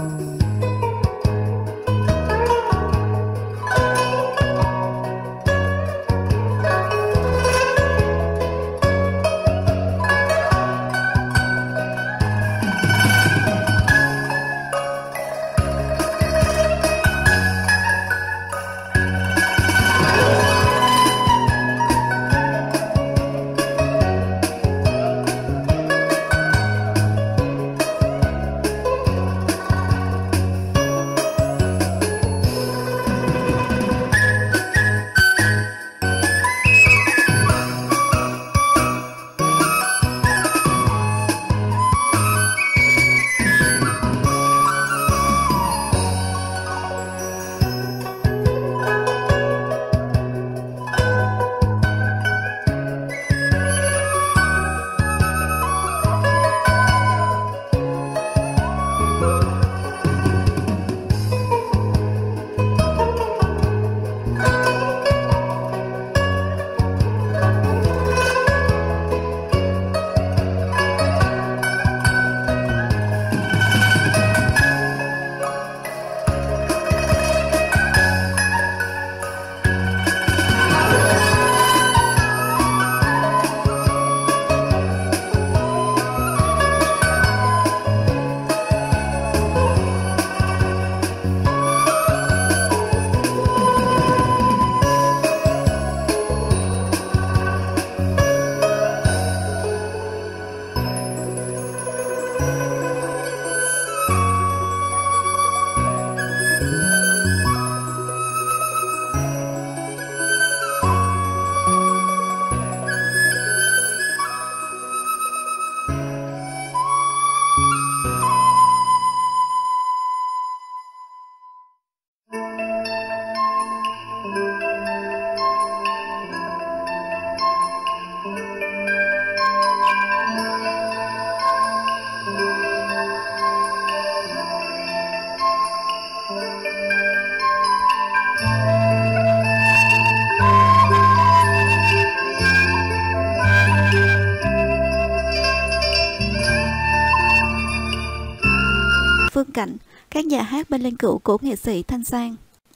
Phương Cảnh, các nhà hát bên linh cữu của nghệ sĩ Thanh Sang.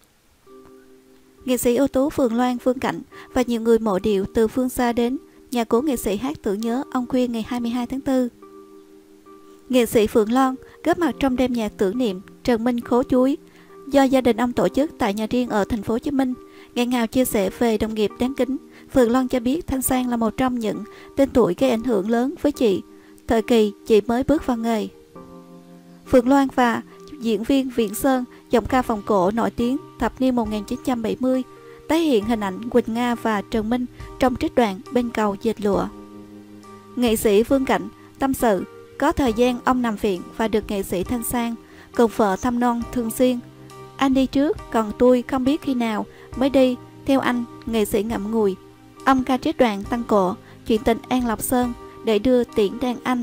Nghệ sĩ ưu tú Phượng Loan Phương Cảnh và nhiều người mộ điệu từ phương xa đến nhà cố nghệ sĩ hát tưởng nhớ ông Khuyên ngày 22 tháng 4. Nghệ sĩ Phượng Loan góp mặt trong đêm nhạc tưởng niệm Trần Minh Khố Chuối do gia đình ông tổ chức tại nhà riêng ở thành phố Hồ Chí Minh. Nghẹn ngào chia sẻ về đồng nghiệp đáng kính, Phượng Loan cho biết Thanh Sang là một trong những tên tuổi gây ảnh hưởng lớn với chị thời kỳ chị mới bước vào nghề. Phượng Loan và diễn viên Viễn Sơn, giọng ca vòng cổ nổi tiếng thập niên 1970, tái hiện hình ảnh Quỳnh Nga và Trần Minh trong trích đoạn bên cầu dệt lụa. Nghệ sĩ Phương Cảnh tâm sự có thời gian ông nằm viện và được nghệ sĩ Thanh Sang cùng vợ thăm non thường xuyên. Anh đi trước, còn tôi không biết khi nào mới đi theo anh, nghệ sĩ ngậm ngùi. Ông ca trích đoạn tăng cổ chuyện tình An Lộc Sơn để đưa tiễn đàn anh.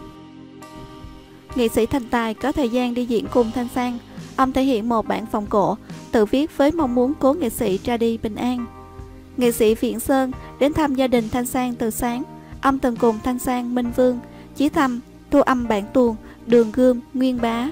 Nghệ sĩ Thành Tài có thời gian đi diễn cùng Thanh Sang. Ông thể hiện một bản vòng cổ tự viết với mong muốn cố nghệ sĩ ra đi bình an. Nghệ sĩ Viễn Sơn đến thăm gia đình Thanh Sang từ sáng. Ông từng cùng Thanh Sang, Minh Vương, Chí Thâm thu âm bản tuồng Đường Gươm, Nguyên Bá.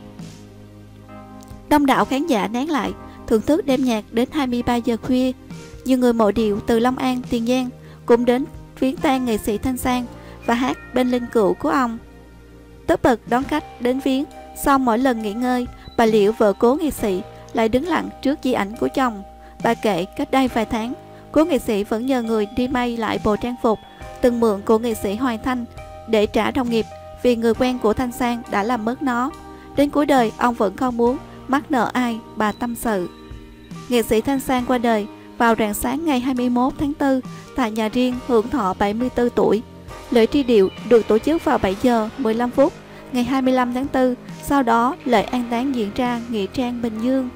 Đông đảo khán giả nán lại thưởng thức đêm nhạc đến 23 giờ khuya. Nhiều người mộ điệu từ Long An, Tiền Giang cũng đến viếng tang nghệ sĩ Thanh Sang và hát bên linh cữu của ông. Tất bật đón khách đến viếng. Sau mỗi lần nghỉ ngơi, bà Liễu, vợ cố nghệ sĩ, lại đứng lặng trước di ảnh của chồng. Bà kể cách đây vài tháng, cố nghệ sĩ vẫn nhờ người đi may lại bộ trang phục từng mượn của nghệ sĩ Hoài Thanh để trả đồng nghiệp vì người quen của Thanh Sang đã làm mất nó. Đến cuối đời, ông vẫn không muốn mắc nợ ai, bà tâm sự. Nghệ sĩ Thanh Sang qua đời vào rạng sáng ngày 21 tháng 4 tại nhà riêng hưởng thọ 74 tuổi. Lễ truy điệu được tổ chức vào 7 giờ 15 phút ngày 25 tháng 4, sau đó lễ an táng diễn ra Nghĩa Trang Bình Dương.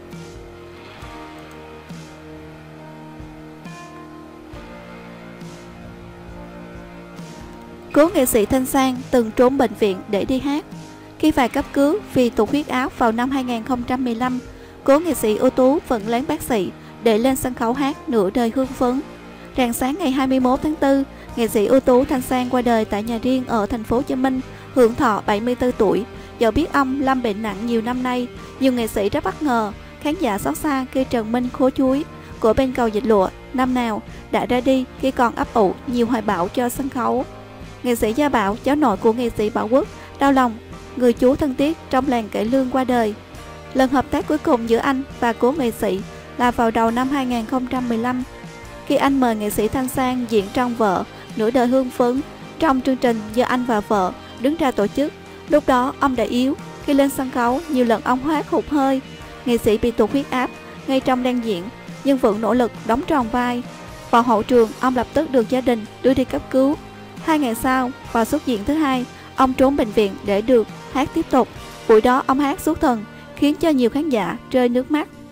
Cố nghệ sĩ Thanh Sang từng trốn bệnh viện để đi hát. Khi phải cấp cứu vì tụt huyết áp vào năm 2015, cố nghệ sĩ ưu tú vẫn lén bác sĩ để lên sân khấu hát nửa đời hưng phấn. Rạng sáng ngày 21 tháng 4, nghệ sĩ ưu tú Thanh Sang qua đời tại nhà riêng ở thành phố Hồ Chí Minh, hưởng thọ 74 tuổi. Dẫu biết ông lâm bệnh nặng nhiều năm nay, nhiều nghệ sĩ rất bất ngờ, khán giả xót xa khi Trần Minh Khố Chuối của bên Cầu Dịch Lụa năm nào đã ra đi khi còn ấp ủ nhiều hoài bão cho sân khấu. Nghệ sĩ Gia Bảo, cháu nội của nghệ sĩ Bảo Quốc, đau lòng người chú thân thiết trong làng cải lương qua đời. Lần hợp tác cuối cùng giữa anh và cố nghệ sĩ là vào đầu năm 2015, khi anh mời nghệ sĩ Thanh Sang diễn trong vở Nửa Đời Hương Phấn trong chương trình do anh và vợ đứng ra tổ chức. Lúc đó ông đã yếu, khi lên sân khấu nhiều lần ông hát hụt hơi. Nghệ sĩ bị tụt huyết áp ngay trong đang diễn, nhưng vẫn nỗ lực đóng tròn vai. Vào hậu trường, ông lập tức được gia đình đưa đi cấp cứu. 2 ngày sau, vào xuất diễn thứ hai, ông trốn bệnh viện để được hát tiếp tục. Buổi đó ông hát xuất thần, khiến cho nhiều khán giả rơi nước mắt.